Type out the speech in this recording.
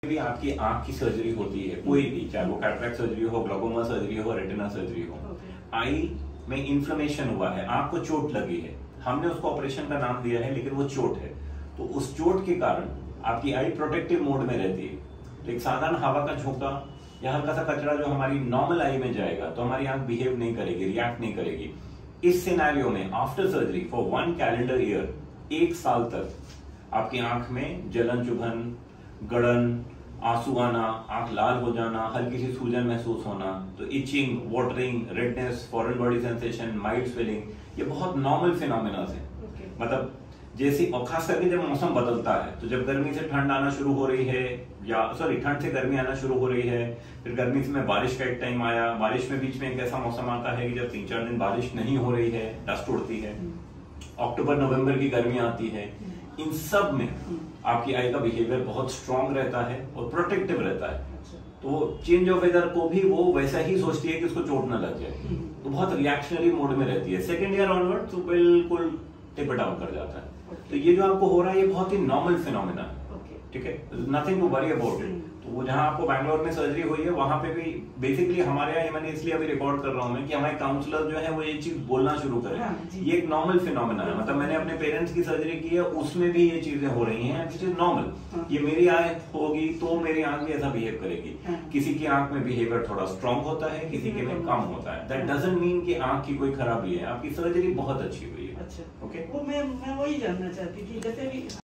भी आपकी आंख की सर्जरी होती है, कोई भी, चाहे वो कैटरेक्ट सर्जरी हो, ग्लाकोमा सर्जरी हो, रेटिना सर्जरी हो, आई में इन्फ्लेमेशन हुआ है, आंख को चोट लगी है, हमने उसको ऑपरेशन का नाम दिया है, लेकिन वो चोट है, तो उस चोट के कारण आपकी आई प्रोटेक्टिव मोड में रहती है। तो एक साधारण हवा का झोंका या हल्का सा कचरा जो हमारी नॉर्मल आई में जाएगा तो हमारी आंख बिहेव नहीं करेगी, रिएक्ट नहीं करेगी। इस सिनेरियो में after surgery for 1 calendar year, 1 साल तक आपकी आंख में जलन, चुभन, गड़न, आंसू आना, आंख लाल हो जाना, हल्की सी सूजन महसूस होना, तो itching, watering, redness, foreign body sensation, mild swelling, ये बहुत नॉर्मल फिनोमेना है। मतलब जैसे, और खास करके जब मौसम बदलता है, तो जब गर्मी से ठंड आना शुरू हो रही है, या सॉरी ठंड से गर्मी आना शुरू हो रही है, फिर गर्मी से बारिश का एक टाइम आया, बारिश में बीच में एक ऐसा मौसम आता है कि जब 3-4 दिन बारिश नहीं हो रही है, डस्ट उड़ती है, अक्टूबर नवंबर की गर्मी आती है, इन सब में आपकी आई का बिहेवियर बहुत स्ट्रांग रहता है और प्रोटेक्टिव रहता है। तो चेंज ऑफ वेदर को भी वो वैसा ही सोचती है कि उसको चोट ना लग जाए, तो बहुत रिएक्शनरी मोड में रहती है। सेकेंड ईयर ऑनवर्ड तो बिल्कुल टिप डाउन कर जाता है। तो ये जो आपको हो रहा है ये बहुत ही नॉर्मल फिनोमेना है, ठीक है, nothing to worry about it. तो वो जहां आपको बैंगलोर में सर्जरी हुई है वहां पे भी बेसिकली हमारे यहाँ, मैंने इसलिए अभी रिकॉर्ड कर रहा हूँ मैं कि हमारे काउंसलर जो है वो ये चीज बोलना शुरू करें। ये एक नॉर्मल फिनोमेना है, मतलब मैंने अपने पेरेंट्स की सर्जरी की है, उसमें भी ये चीजें हो रही हैं, विच इज नॉर्मल। ये मेरी आंख होगी तो मेरी आंख भी ऐसा बिहेव करेगी। किसी की आंख में बिहेवियर थोड़ा स्ट्रांग होता है, किसी के में कम होता है। दैट डजंट मीन कि आंख की कोई खराबी है, आपकी सर्जरी बहुत अच्छी हुई है। अच्छा, ओके, वो मैं वही जानना चाहती थी, जैसे भी